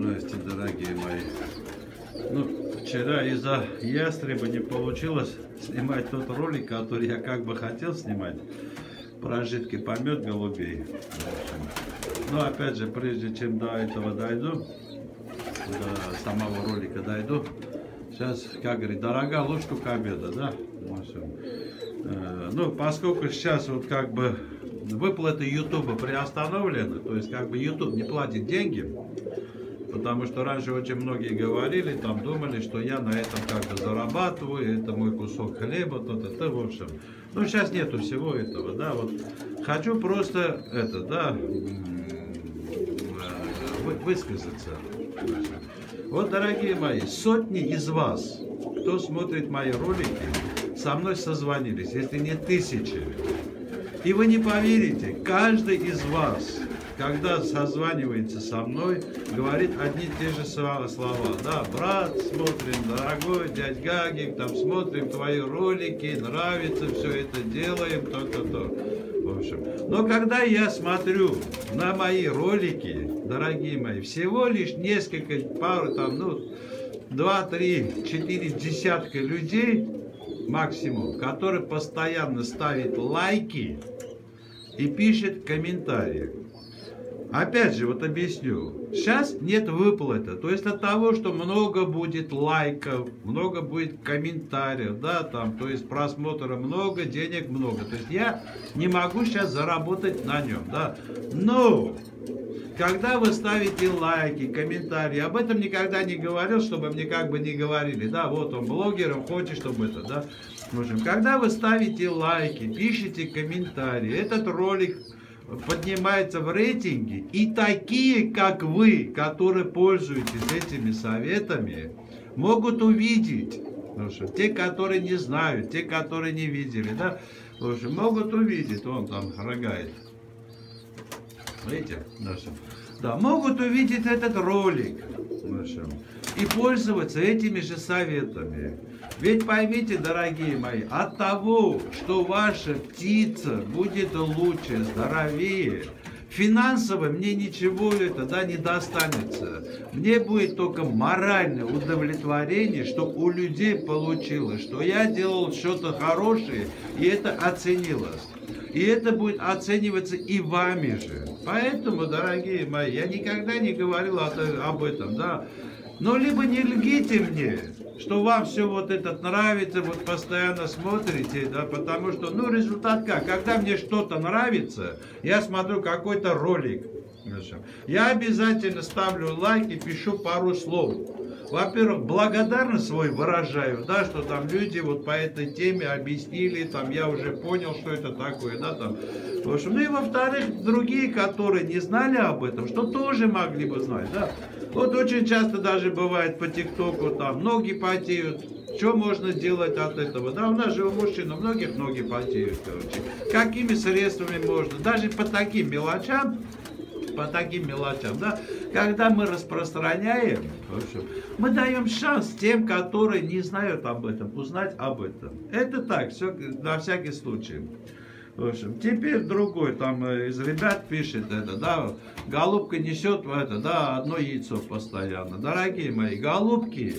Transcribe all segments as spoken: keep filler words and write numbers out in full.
Здрасте, дорогие мои. Ну, вчера из-за ястреба не получилось снимать тот ролик, который я как бы хотел снимать. Про жидкий помет голубей. Но опять же, прежде чем до этого дойду, до самого ролика дойду, сейчас, как говорит, дорога ложку к обеду, да? Ну, поскольку сейчас вот как бы выплаты Ютуба приостановлены, то есть как бы Ютуб не платит деньги, потому что раньше очень многие говорили, там думали, что я на этом как бы зарабатываю, это мой кусок хлеба, то-то, то, в общем. Ну, сейчас нету всего этого, да, вот. Хочу просто это, да, высказаться. Вот, дорогие мои, сотни из вас, кто смотрит мои ролики, со мной созвонились, если не тысячи. И вы не поверите, каждый из вас, когда созванивается со мной, говорит одни и те же слова. Да, брат, смотрим, дорогой дядь Гагик, там смотрим твои ролики, нравится, все это делаем, то-то-то. В общем, но когда я смотрю на мои ролики, дорогие мои, всего лишь несколько, пару, там, ну, два, три, четыре десятка людей, максимум, которые постоянно ставят лайки и пишет комментарии. Опять же, вот объясню. Сейчас нет выплаты. То есть от того, что много будет лайков, много будет комментариев, да, там, то есть просмотра много, денег много. То есть я не могу сейчас заработать на нем, да. Но когда вы ставите лайки, комментарии, об этом никогда не говорил, чтобы мне как бы не говорили, да, вот он блогер, он хочет, чтобы это, да. В общем, когда вы ставите лайки, пишите комментарии, этот ролик поднимается в рейтинге, и такие, как вы, которые пользуетесь этими советами, могут увидеть, потому что те, которые не знают, те, которые не видели, да, в общем, могут увидеть, он там рогает, видите, да, могут увидеть этот ролик, и пользоваться этими же советами. Ведь поймите, дорогие мои, от того, что ваша птица будет лучше, здоровее, финансово мне ничего это, да, не достанется. Мне будет только моральное удовлетворение, что у людей получилось, что я делал что-то хорошее, и это оценилось. И это будет оцениваться и вами же. Поэтому, дорогие мои, я никогда не говорил об этом, да. Но либо не лгите мне, что вам все вот это нравится, вот постоянно смотрите, да, потому что, ну, результат как? Когда мне что-то нравится, я смотрю какой-то ролик, я обязательно ставлю лайк и пишу пару слов. Во-первых, благодарность свой выражаю, да, что там люди вот по этой теме объяснили, там я уже понял, что это такое, да, там. В общем, ну и во-вторых, другие, которые не знали об этом, что тоже могли бы знать, да. Вот очень часто даже бывает по ТикТоку, там, ноги потеют, что можно сделать от этого, да, у нас же у мужчин, у многих ноги потеют, короче. Какими средствами можно, даже по таким мелочам, по таким мелочам, да, когда мы распространяем, в общем, мы даем шанс тем, которые не знают об этом, узнать об этом. Это так, все на всякий случай. В общем, теперь другой, там из ребят пишет это, да, голубка несет в это, да, одно яйцо постоянно. Дорогие мои, голубки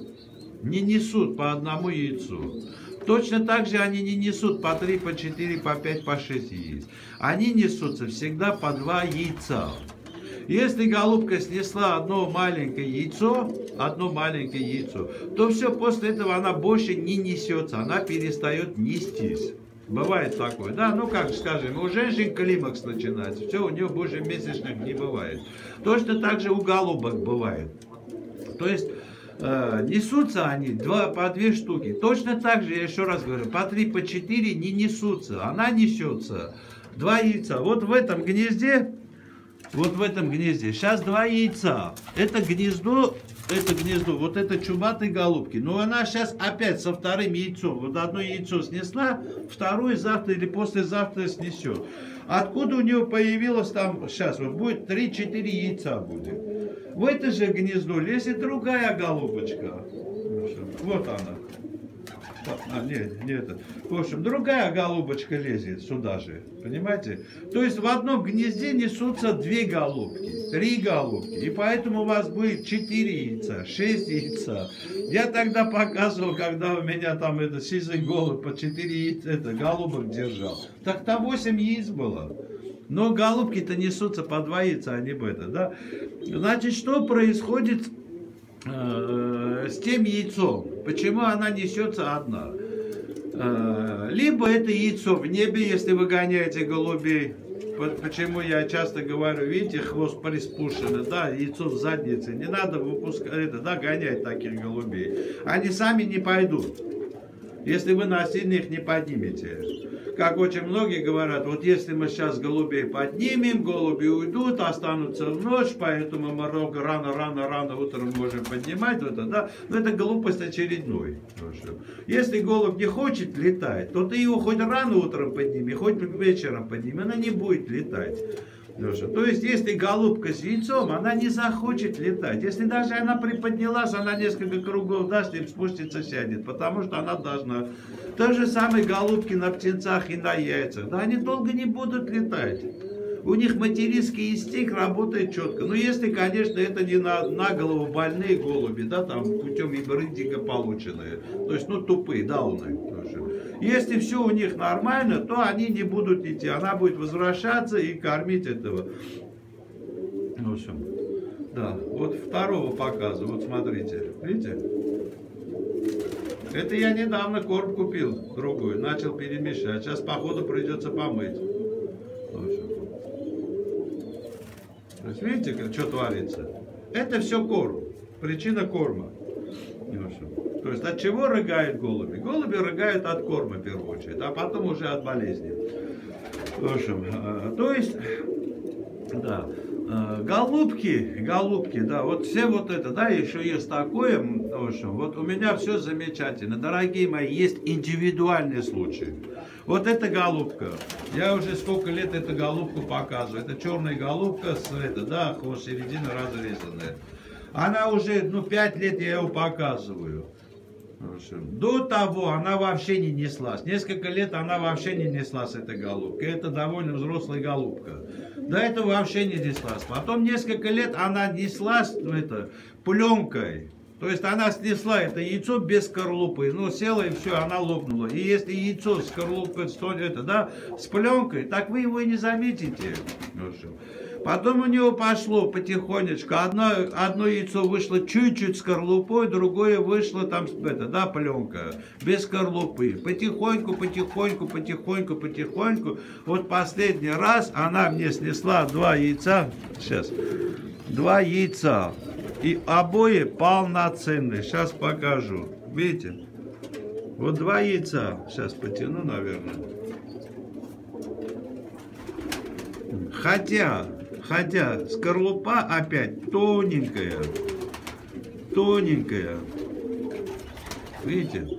не несут по одному яйцу. Точно так же они не несут по три, по четыре, по пять, по шесть яиц. Они несутся всегда по два яйца. Если голубка снесла одно маленькое яйцо, одно маленькое яйцо, то все, после этого она больше не несется, она перестает нестись. Бывает такое, да, ну как скажем, у женщин климакс начинается, все, у нее больше месячных не бывает. Точно так же у голубок бывает. То есть э, несутся они два, по две штуки. Точно так же, я еще раз говорю, по три, по четыре не несутся. Она несется два яйца. Вот в этом гнезде, вот в этом гнезде, сейчас два яйца. Это гнездо, это гнездо, вот это чубатой голубки. Но она сейчас опять со вторым яйцом. Вот одно яйцо снесла, второе завтра или послезавтра снесет. Откуда у нее появилось там, сейчас вот будет три-четыре яйца будет. В это же гнездо лезет другая голубочка. Вот она. А, нет, не это. В общем, другая голубочка лезет сюда же. Понимаете? То есть в одном гнезде несутся две голубки. три голубки. И поэтому у вас будет четыре яйца, шесть яйца. Я тогда показывал, когда у меня там это сизый голубь по четыре яйца, это голубок держал. Так там восемь яиц было. Но голубки-то несутся по два яйца, а не в это, да? Значит, что происходит э, с тем яйцом? Почему она несется одна? Э, либо это яйцо в небе, если вы гоняете голубей. Почему я часто говорю, видите, хвост приспущенный, да, яйцо в заднице. Не надо выпускать, это, да, гонять таких голубей. Они сами не пойдут, если вы насильно их не поднимете. Как очень многие говорят, вот если мы сейчас голубей поднимем, голуби уйдут, останутся в ночь, поэтому мы рано-рано-рано утром можем поднимать, это, да, но это глупость очередной. Если голубь не хочет летать, то ты его хоть рано утром подними, хоть вечером подними, она не будет летать. То есть, если голубка с яйцом, она не захочет летать. Если даже она приподнялась, она несколько кругов даст и спустится, сядет, потому что она должна. То же самое голубки на птенцах и на яйцах. Да, они долго не будут летать. У них материнский инстинкт работает четко. Но если, конечно, это не на, на голову больные голуби, да, там путем гибридинга полученные. То есть, ну, тупые, дауны. Если все у них нормально, то они не будут идти. Она будет возвращаться и кормить этого. В общем, да. Вот второго показа. Вот смотрите. Видите? Это я недавно корм купил другой. Начал перемешать. Сейчас, походу, придется помыть. В общем. То есть, видите, как, что творится? Это все корм. Причина корма. В общем. То есть от чего рыгают голуби? Голуби рыгают от корма в первую очередь, а потом уже от болезни. В общем, то есть, да, голубки, голубки, да, вот все вот это, да, еще есть такое, в общем, вот у меня все замечательно. Дорогие мои, есть индивидуальные случаи. Вот эта голубка, я уже сколько лет эту голубку показываю. Это черная голубка с, это, да, хвост середины разрезанная. Она уже, ну, пять лет я его показываю. До того она вообще не неслась. Несколько лет она вообще не неслась, эта голубка. Это довольно взрослая голубка. До этого вообще не неслась. Потом несколько лет она неслась, ну, это, пленкой. То есть она снесла это яйцо без скорлупы. Ну, села и все, она лопнула. И если яйцо с скорлупой, это, да, с пленкой, так вы его и не заметите. Потом у него пошло потихонечку. Одно, одно яйцо вышло чуть-чуть скорлупой, другое вышло там, это, да, пленка, без скорлупы. Потихоньку, потихоньку, потихоньку, потихоньку. Вот последний раз она мне снесла два яйца. Сейчас. Два яйца. И обои полноценные. Сейчас покажу. Видите? Вот два яйца. Сейчас потяну, наверное. Хотя... Хотя скорлупа опять тоненькая, тоненькая, видите?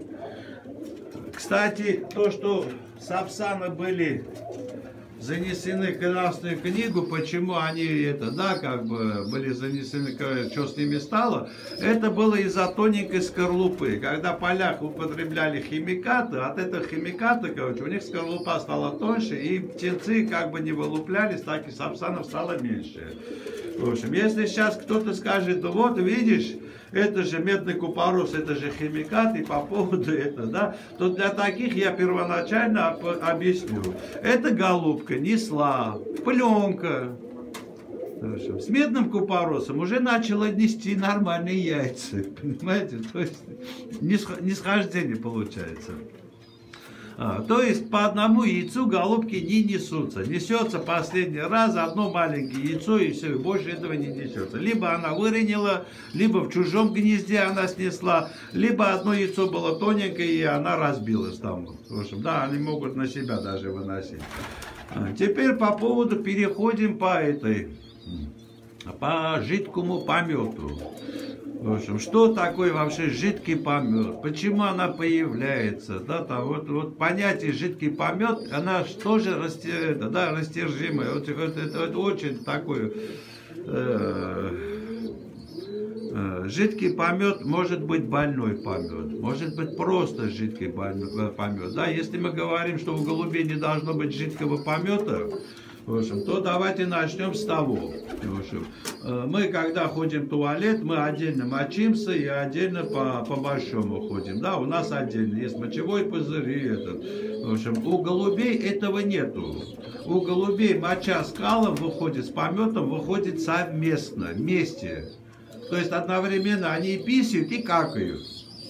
Кстати, то, что сапсаны были занесены в Красную книгу, почему они это, да, как бы были занесены, что с ними стало, это было из-за тоненькой скорлупы. Когда поляк употребляли химикаты, от этого химиката, короче, у них скорлупа стала тоньше, и птенцы как бы не вылуплялись, так и сапсанов стало меньше. В общем, если сейчас кто-то скажет, вот видишь, это же медный купорос, это же химикат, и по поводу этого, да, то для таких я первоначально объясню. Эта голубка несла пленка. С медным купоросом уже начала нести нормальные яйца, понимаете, то есть нисхождение получается. А, то есть по одному яйцу голубки не несутся. Несется последний раз одно маленькое яйцо, и все, и больше этого не несется. Либо она выронила, либо в чужом гнезде она снесла, либо одно яйцо было тоненькое, и она разбилась там. В общем, да, они могут на себя даже выносить. А, теперь по поводу, переходим по этой, по жидкому помету. В общем, что такое вообще жидкий помет? Почему она появляется? Да, там, вот, вот понятие жидкий помет, она тоже растер, это, да, растяжимое. Вот, это, это, это очень такое. Э, э, жидкий помет может быть больной помет, может быть просто жидкий помет. Да, если мы говорим, что у голубей не должно быть жидкого помета, В общем, то давайте начнем с того. В общем, мы, когда ходим в туалет, мы отдельно мочимся и отдельно по, по большому ходим. Да, у нас отдельно есть мочевой пузырь. Этот. В общем, у голубей этого нету. У голубей моча с калом выходит, с пометом выходит совместно, вместе. То есть одновременно они и писают, и какают.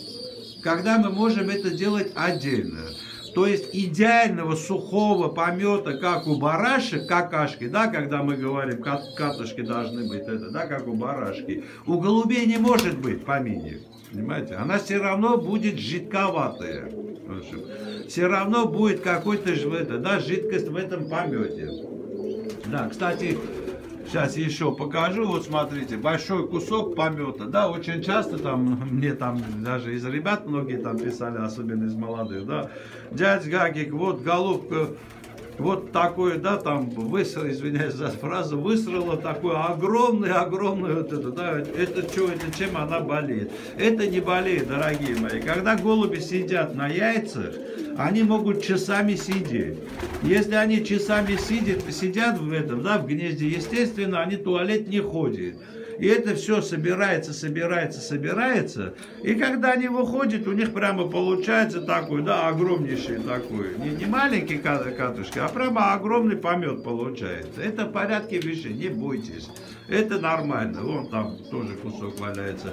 Когда мы можем это делать отдельно. То есть идеального сухого помета, как у барашек, какашки, да, когда мы говорим, катышки должны быть, это, да, как у барашки, у голубей не может быть помини, понимаете? Она все равно будет жидковатая, в общем, все равно будет какой-то, да, жидкость в этом помете. Да, кстати, сейчас еще покажу, вот смотрите, большой кусок помета, да, очень часто там, мне там даже из ребят многие там писали, особенно из молодых, да, дядь Гагик, вот голубка, вот такой, да, там, высрал, извиняюсь за фразу, высрала такой огромный-огромный, вот это, да, это что, это чем она болеет? Это не болеет, дорогие мои, когда голуби сидят на яйцах, они могут часами сидеть. Если они часами сидят, сидят в этом, да, в гнезде, естественно, они в туалет не ходят. И это все собирается, собирается, собирается. И когда они выходят, у них прямо получается такой, да, огромнейший такой. Не, не маленький катушки, а прямо огромный помет получается. Это в порядке вещей, не бойтесь. Это нормально. Вон там тоже кусок валяется.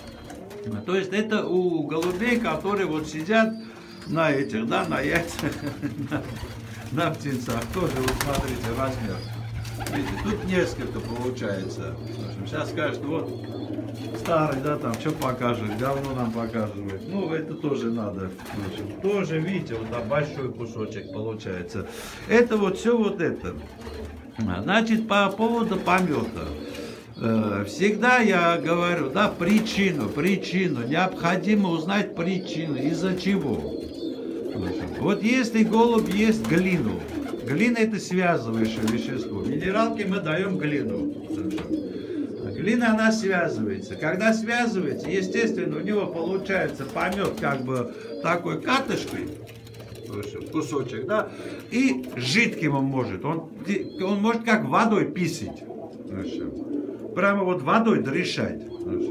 То есть это у голубей, которые вот сидят на этих, да, на яйцах, на, на птенцах. Тоже, вот смотрите, размер. Видите, тут несколько получается. В общем, сейчас скажут, вот, старый, да, там, что покажет, говно нам показывает. Ну, это тоже надо. В общем, тоже, видите, вот там большой кусочек получается. Это вот все вот это. Значит, по поводу помета. Всегда я говорю, да, причину, причину. Необходимо узнать причину, из-за чего. Вот если голубь ест глину, глина это связывающее вещество. Минералки мы даем глину. Глина, она связывается. Когда связывается, естественно, у него получается помет как бы такой катышкой, кусочек, да, и жидким он может. Он, он может как водой писать. Прямо вот водой дышать.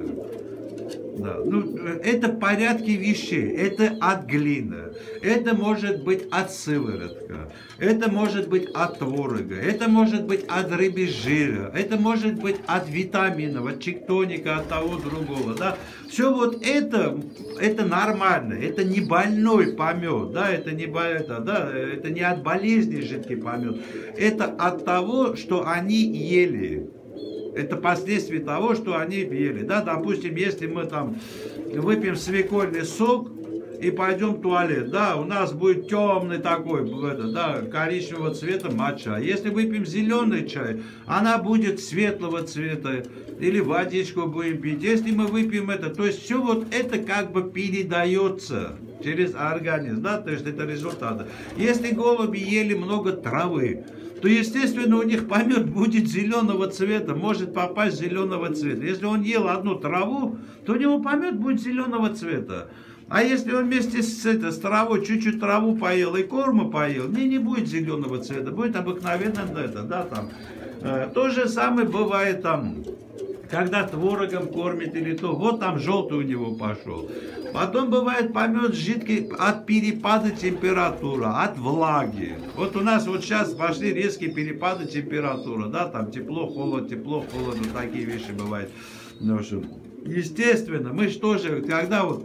Да. Ну, это порядки вещей, это от глины, это может быть от сыворотка, это может быть от творога, это может быть от рыбы жира, это может быть от витаминов, от чектоника, от того другого, да. Все вот это, это нормально, это не больной помет, да, это не, это, да, это не от болезни жидкий помет, это от того, что они ели. Это последствия того, что они ели. Да, допустим, если мы там выпьем свекольный сок и пойдем в туалет, да, у нас будет темный такой, это, да, коричневого цвета моча. Если выпьем зеленый чай, она будет светлого цвета. Или водичку будем пить. Если мы выпьем это, то есть все вот это как бы передается через организм, да, то есть это результаты. Если голуби ели много травы, то, естественно, у них помет будет зеленого цвета, может попасть зеленого цвета. Если он ел одну траву, то у него помет будет зеленого цвета. А если он вместе с, это, с травой чуть-чуть траву поел и корма поел, не, не будет зеленого цвета, будет обыкновенно это, да, там. То же самое бывает там, когда творогом кормит или то, вот там желтый у него пошел. Потом бывает помет жидкий от перепада температуры, от влаги. Вот у нас вот сейчас пошли резкие перепады температуры, да, там тепло, холод, тепло, холод, вот такие вещи бывают. Ну, в общем, естественно, мы же тоже, когда вот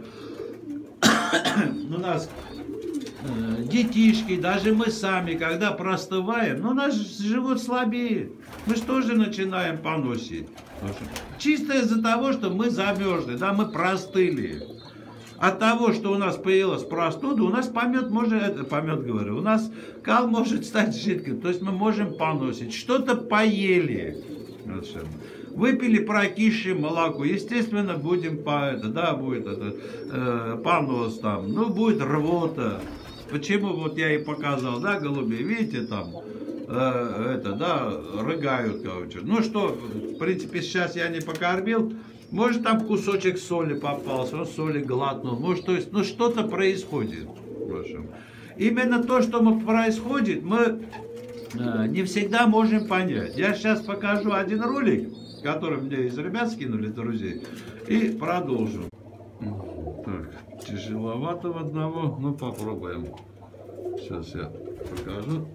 у нас э, детишки, даже мы сами, когда простываем, ну, наш живот слабее, мы же тоже начинаем поносить. Чисто из-за того, что мы замерзли, да, мы простыли. От того, что у нас появилась простуда, у нас помет может, это, помет говорю, у нас кал может стать жидким, то есть мы можем поносить. Что-то поели, выпили прокисшее молоко, естественно, будем по это, да, будет это, э, понос там, ну, будет рвота. Почему, вот я и показал, да, голубей, видите, там, э, это, да, рыгают, короче. Ну, что, в принципе, сейчас я не покормил. Может, там кусочек соли попался, он соли глотнул. Может, то есть, ну, что-то происходит. В общем. Именно то, что происходит, мы не всегда можем понять. Я сейчас покажу один ролик, который мне из ребят скинули, друзей, и продолжу. Так, тяжеловато в одного, ну попробуем. Сейчас я покажу.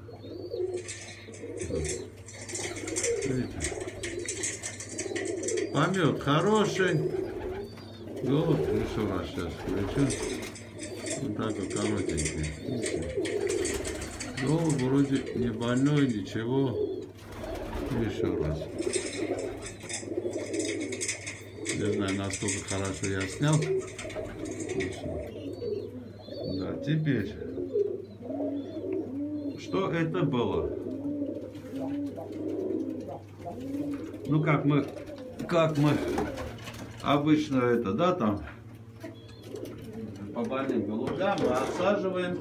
Видите? Помет хороший. Голубь, еще раз сейчас включу. Вот так вот коротенький. Видите? Голубь вроде не больной, ничего. Еще раз. Не знаю, насколько хорошо я снял. Да, теперь. Что это было? Ну, как мы, как мы обычно это, да, там, по больным голубям мы отсаживаем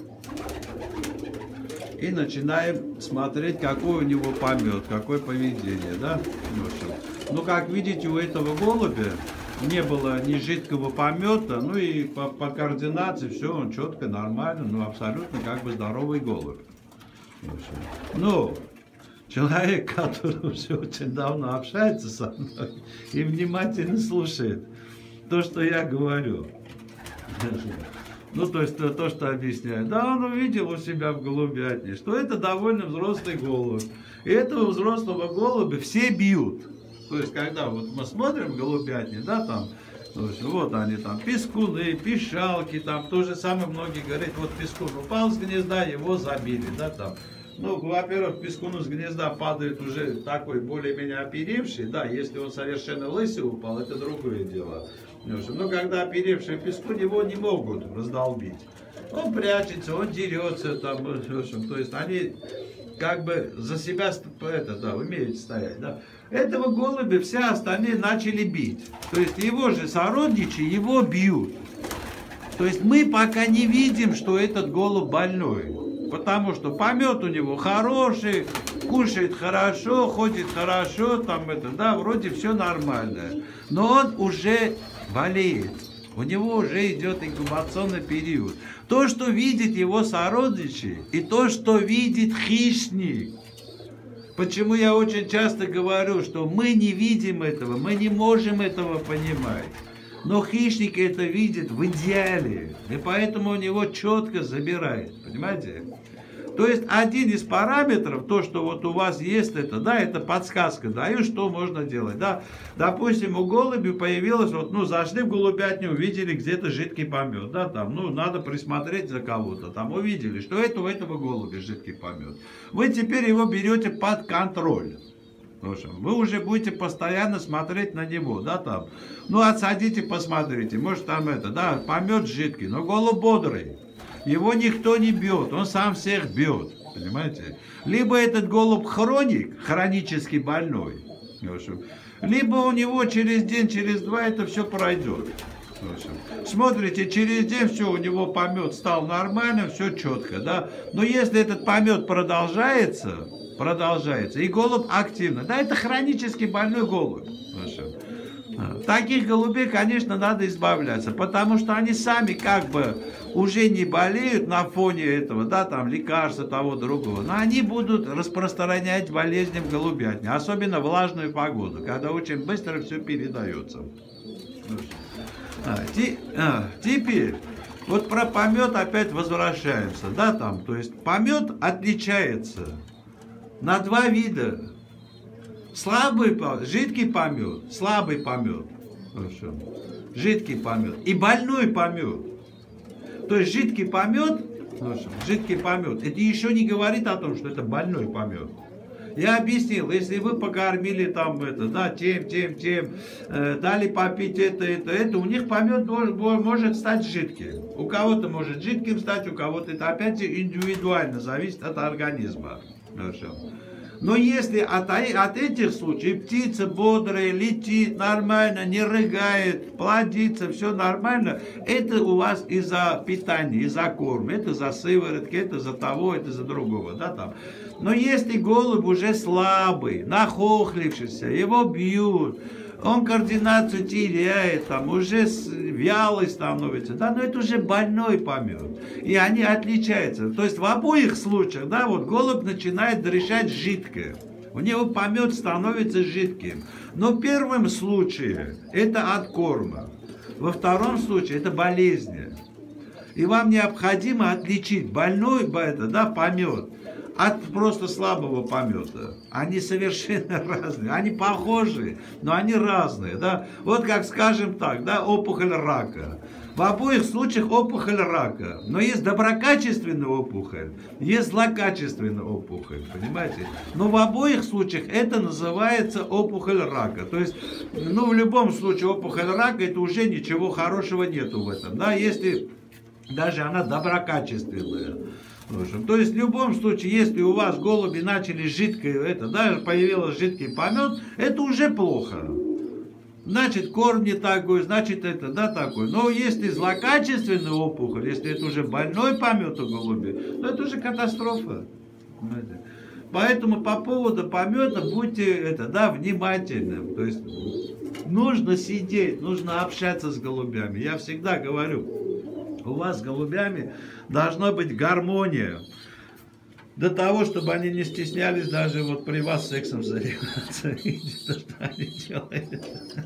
и начинаем смотреть, какой у него помет, какое поведение, да. В общем, ну, как видите, у этого голубя не было ни жидкого помета, ну и по, по координации все, он четко, нормально, ну, абсолютно как бы здоровый голубь. Ну, человек, который уже очень давно общается со мной и внимательно слушает то, что я говорю. Ну, то есть, то, то, что объясняю. Да, он увидел у себя в голубятне, что это довольно взрослый голубь. И этого взрослого голубя все бьют. То есть, когда вот мы смотрим в голубятне, да, там, вот они там, пискуны, пищалки, там, то же самое многие говорят, вот пискун упал с гнезда, его забили, да, там. Ну, во-первых, пискуну с гнезда падает уже такой более-менее оперевший, да, если он совершенно лысый упал, это другое дело. Но когда оперевший пискун, его не могут раздолбить. Он прячется, он дерется, там, в общем, то есть они как бы за себя, это, да, умеют стоять, да. Этого голубя все остальные начали бить. То есть его же сородичи его бьют. То есть мы пока не видим, что этот голубь больной. Потому что помет у него хороший, кушает хорошо, ходит хорошо, там это, да, вроде все нормально. Но он уже болеет. У него уже идет инкубационный период. То, что видит его сородичи, и то, что видит хищник. Почему я очень часто говорю, что мы не видим этого, мы не можем этого понимать. Но хищник это видит в идеале, и поэтому у него четко забирает, понимаете? То есть один из параметров, то, что вот у вас есть это, да, это подсказка, даю, что можно делать, да. Допустим, у голуби появилось, вот, ну, зашли в голубятню, увидели где-то жидкий помет, да, там, ну, надо присмотреть за кого-то, там, увидели, что это у этого голубя жидкий помет. Вы теперь его берете под контроль. В общем, вы уже будете постоянно смотреть на него, да, там. Ну, отсадите, посмотрите, может, там это, да, помет жидкий, но голубь бодрый. Его никто не бьет, он сам всех бьет, понимаете? Либо этот голубь хроник, хронически больной, в общем, либо у него через день, через два это все пройдет. В общем, смотрите, через день все, у него помет стал нормально, все четко, да? Но если этот помет продолжается, продолжается, и голубь активно, да, это хронически больной голубь. В общем, таких голубей, конечно, надо избавляться, потому что они сами как бы уже не болеют на фоне этого, да, там, лекарства того, другого, но они будут распространять болезни в голубятне, особенно влажную погоду, когда очень быстро все передается. А, те, а, теперь, вот про помет опять возвращаемся, да, там, то есть помет отличается на два вида. Слабый помет, жидкий помет, слабый помет, жидкий помет и больной помет. То есть жидкий помет, жидкий помет, это еще не говорит о том, что это больной помет. Я объяснил, если вы покормили там это, да, тем, тем, тем, э, дали попить это, это, это, у них помет может стать жидким. У кого-то может жидким стать, у кого-то это опять индивидуально, зависит от организма. Хорошо. Но если от, от этих случаев птица бодрая, летит нормально, не рыгает, плодится, все нормально, это у вас из-за питания, из-за корма, это за сыворотки, это за того, это за другого, да, там. Но если голубь уже слабый, нахохлившийся, его бьют, он координацию теряет, там, уже вялый становится, да, но это уже больной помет. И они отличаются. То есть в обоих случаях, да, вот голубь начинает дышать жидкое. У него помет становится жидким. Но в первом случае это от корма. Во втором случае это болезни. И вам необходимо отличить больной это, да, помет от просто слабого помета. Они совершенно разные. Они похожи, но они разные. Да? Вот как скажем так, да, опухоль рака. В обоих случаях опухоль рака. Но есть доброкачественная опухоль, есть злокачественная опухоль. Понимаете? Но в обоих случаях это называется опухоль рака. То есть, ну, в любом случае опухоль рака, это уже ничего хорошего нету в этом. Да? Если даже она доброкачественная. То есть в любом случае, если у вас голуби начали жидкое, это, да, появилось жидкий помет, это уже плохо. Значит, корм не такой, значит это, да, такой. Но если злокачественная опухоль, если это уже больной помет у голуби, то это уже катастрофа. Понимаете? Поэтому по поводу помета будьте это, да, внимательны. То есть нужно сидеть, нужно общаться с голубями. Я всегда говорю, у вас с голубями должна быть гармония. До того, чтобы они не стеснялись даже вот при вас сексом заниматься. Видите, что они делают.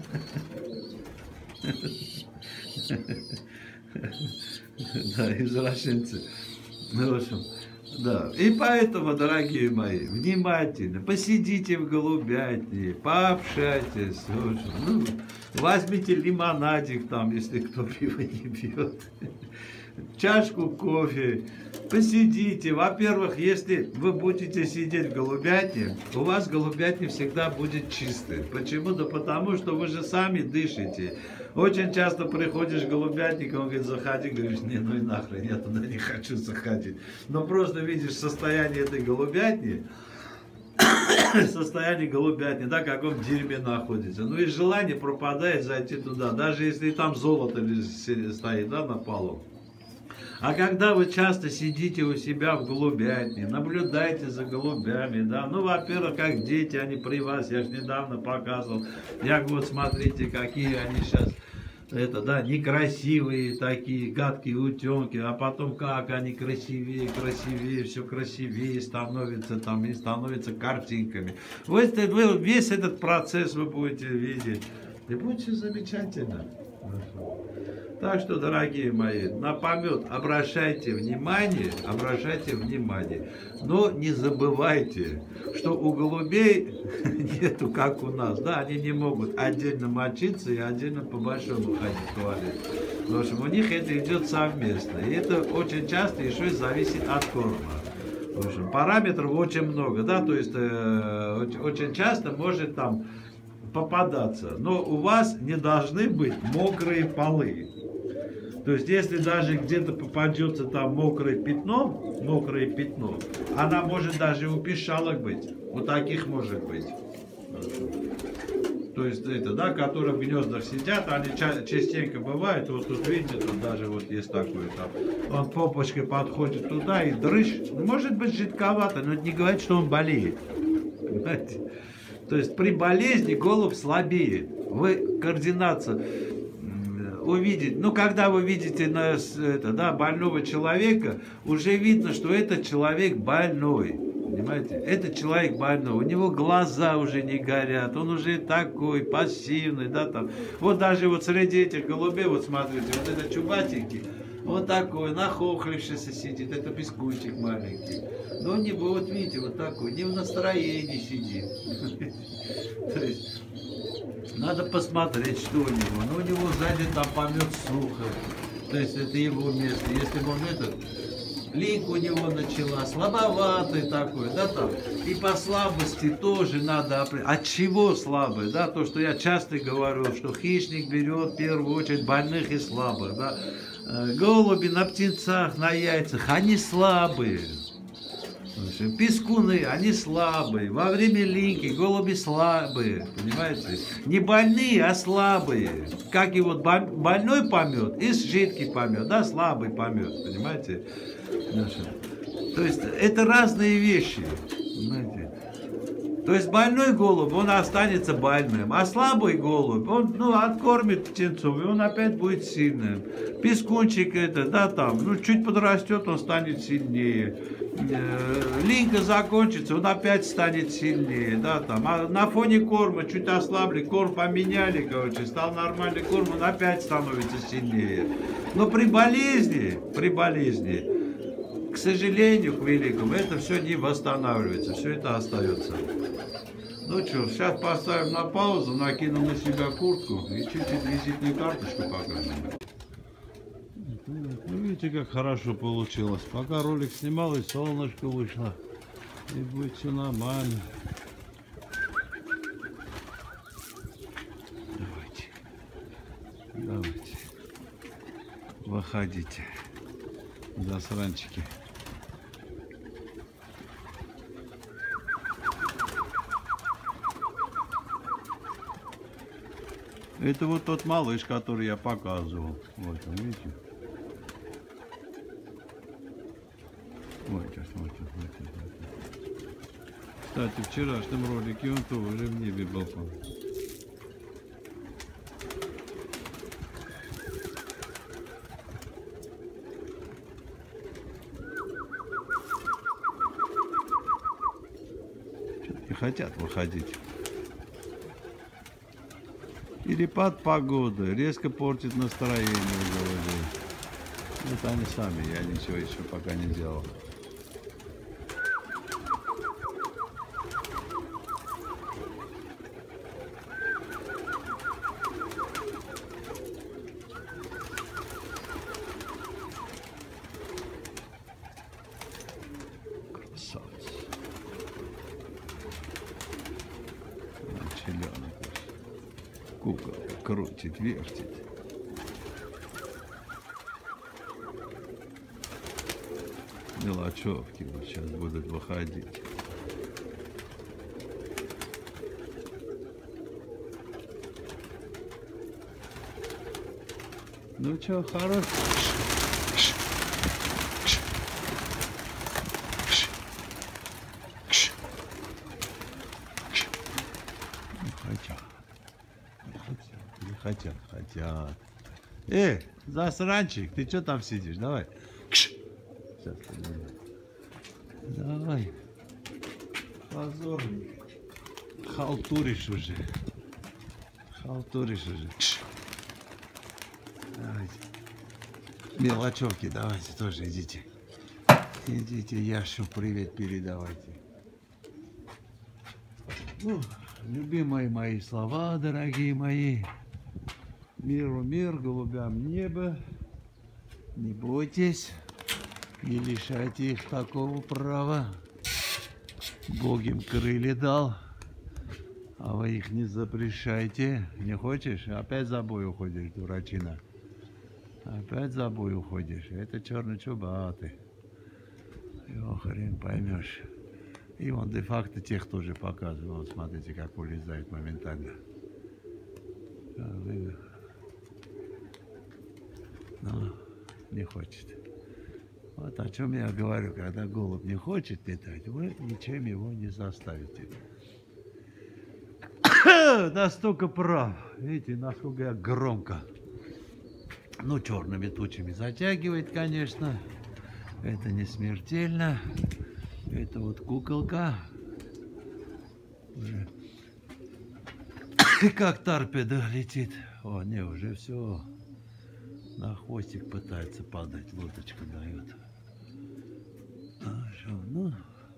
Да, извращенцы. Ну, в общем, да. И поэтому, дорогие мои, внимательно, посидите в голубятне, пообщайтесь. В общем, ну, возьмите лимонадик там, если кто пиво не пьет. Чашку кофе, посидите. Во-первых, если вы будете сидеть в голубятне, у вас голубятня всегда будет чистой. Почему? Да потому, что вы же сами дышите. Очень часто приходишь к голубятнику, он говорит, заходи, говоришь, не, ну и нахрен, я туда не хочу заходить. Но просто видишь состояние этой голубятни, состояние голубятни, да, в каком дерьме находится. Ну и желание пропадает зайти туда, даже если там золото стоит, да, на полу. А когда вы часто сидите у себя в голубятне, наблюдаете за голубями, да, ну, во-первых, как дети, они при вас, я же недавно показывал, я говорю, вот смотрите, какие они сейчас, это, да, некрасивые такие, гадкие утенки, а потом как они красивее, красивее, все красивее становятся там и становятся картинками. Вот вы, весь этот процесс вы будете видеть, и будет все замечательно. Так что, дорогие мои, на помет обращайте внимание, обращайте внимание. Но не забывайте, что у голубей нету, как у нас, да, они не могут отдельно мочиться и отдельно по-большому ходить в туалет. В общем, у них это идет совместно. И это очень часто еще и зависит от корма. В общем, параметров очень много, да, то есть э, очень часто может там попадаться. Но у вас не должны быть мокрые полы. То есть, если даже где-то попадется там мокрое пятно, мокрое пятно, она может даже у пищалок быть. У таких может быть. То есть, это, да, которые в гнездах сидят, они частенько бывают. Вот тут видите, тут даже вот есть такой там. Он попочкой подходит туда и дрыщ. Может быть жидковато, но это не говорит, что он болеет. Понимаете? То есть, при болезни голубь слабеет. Вы координацию увидеть, ну, когда вы видите на, это, да, больного человека, уже видно, что этот человек больной, понимаете, этот человек больной, у него глаза уже не горят, он уже такой пассивный, да, там, вот даже вот среди этих голубей, вот смотрите, вот этот чубатенький, вот такой, нахохлившийся сидит, это пескунчик маленький, но у него, вот видите, вот такой, не в настроении сидит, то есть, надо посмотреть, что у него. Ну, у него сзади там помет сухо. То есть это его место. Если бы он этот, линька у него начала, слабоватый такой, да, там. И по слабости тоже надо определить. От чего слабый, да? То, что я часто говорю, что хищник берет в первую очередь больных и слабых, да. Голуби на птенцах, на яйцах, они слабые. Пескуны, они слабые. Во время линьки голуби слабые, понимаете? Не больные, а слабые. Как и вот больной помет и жидкий помет, да, слабый помет, понимаете? То есть это разные вещи. Понимаете? То есть больной голубь, он останется больным, а слабый голубь, он ну, откормит птенцов, и он опять будет сильным. Пескунчик это, да, там, ну, чуть подрастет, он станет сильнее. Линька закончится, он опять станет сильнее, да, там. А на фоне корма чуть ослабли, корм поменяли, короче, стал нормальный корм, он опять становится сильнее. Но при болезни, при болезни, к сожалению, к великому, это все не восстанавливается, все это остается. Ну что, сейчас поставим на паузу, накину на себя куртку и чуть-чуть визитную карточку покажем. Ну, видите, как хорошо получилось. Пока ролик снимал, и солнышко вышло. И будет все нормально. Давайте. Давайте. Выходите. Засранчики. Это вот тот малыш, который я показывал. Вот он, видите? Смотрите, смотрите, смотрите, смотрите. Кстати, в вчерашнем ролике он тоже в небе был. Что-то не хотят выходить. Перепад погоды резко портит настроение у голубей. Это они сами, я ничего еще пока не делал. Красавец. Челенок. Куколка крутит, вертит. Мелочевки вот сейчас будут выходить. Ну что, хорош? Хотят. Не хотят, хотят. Эй, засранчик, ты что там сидишь? Давай. Сейчас, давай. Позорник. Халтуришь уже. Халтуришь уже. Давайте. Мелочевки, давайте тоже идите. Идите, Яшу привет передавайте. Ну, любимые мои слова, дорогие мои. Миру мир, голубям небо. Не бойтесь, не лишайте их такого права. Бог им крылья дал, а вы их не запрещайте. Не хочешь? Опять за бой уходишь, дурачина. Опять за бой уходишь. Это черно-чубатый. Его хрен поймешь. И он де-факто тех тоже показывал. Вот смотрите, как улезает моментально. Но не хочет. Вот о чем я говорю, когда голубь не хочет летать, вы ничем его не заставите. Настолько прав. Видите, насколько я громко. Ну, черными тучами затягивает, конечно. Это не смертельно. Это вот куколка. Уже как торпеда летит. О, не, уже все. На хвостик пытается падать. Лодочка дает. Хорошо, ну.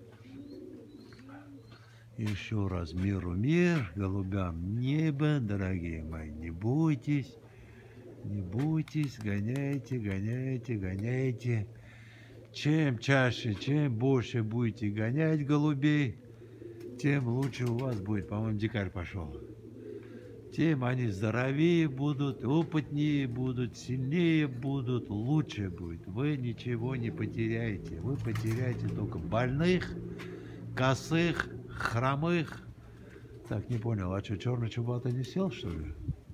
Еще раз миру мир, голубям небо, дорогие мои, не бойтесь. Не бойтесь, гоняйте, гоняйте, гоняйте. Чем чаще, чем больше будете гонять голубей, тем лучше у вас будет. По-моему, дикарь пошел. Тем они здоровее будут, опытнее будут, сильнее будут, лучше будет. Вы ничего не потеряете. Вы потеряете только больных, косых, хромых. Так, не понял, а что, черный чубатый не сел, что ли?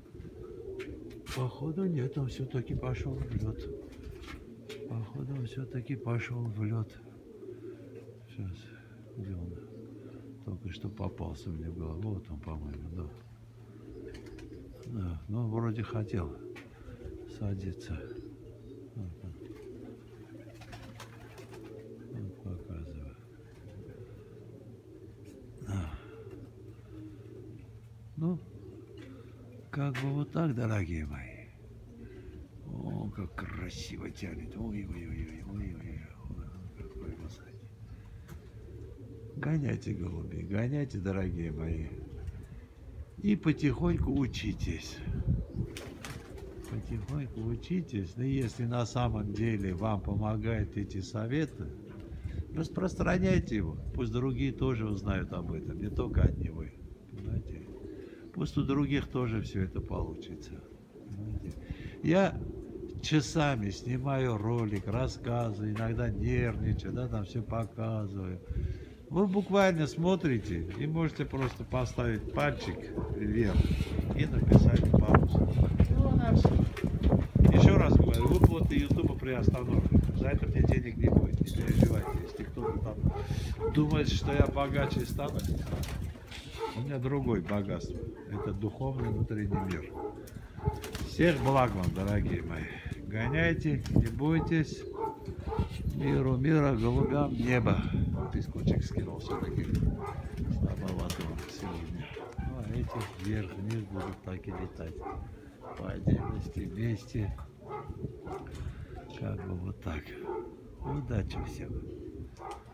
Походу нет, он все-таки пошел в лед. Походу он все-таки пошел в лед. Сейчас, где он? Только что попался мне в голову. Вот он, по-моему, да. Да, ну, вроде хотел садиться. Вот, вот показываю. Да. Ну, как бы вот так, дорогие мои. О, как красиво тянет. Ой-ой-ой-ой-ой-ой. Какой высокий. Гоняйте, голуби, гоняйте, дорогие мои. И потихоньку учитесь. Потихоньку учитесь. Но если на самом деле вам помогают эти советы, распространяйте его. Пусть другие тоже узнают об этом, не только одни вы. Понимаете? Пусть у других тоже все это получится. Понимаете? Я часами снимаю ролик, рассказываю, иногда нервничаю, да, там все показываю. Вы буквально смотрите и можете просто поставить пальчик вверх и написать пару слов. Ну, на все. Еще раз говорю, выплаты ютуба приостановлены. За это мне денег не будет, не переживайте. Если кто-то там думает, что я богаче стану, у меня другой богатство. Это духовный внутренний мир. Всех благ вам, дорогие мои. Гоняйте, не бойтесь. Миру мира, голубям небо. Пескочек скинул все-таки. Слабовато вам сегодня. Ну, а эти вверх-вниз будут так и летать. По отдельности, вместе. Как бы вот так. Удачи всем.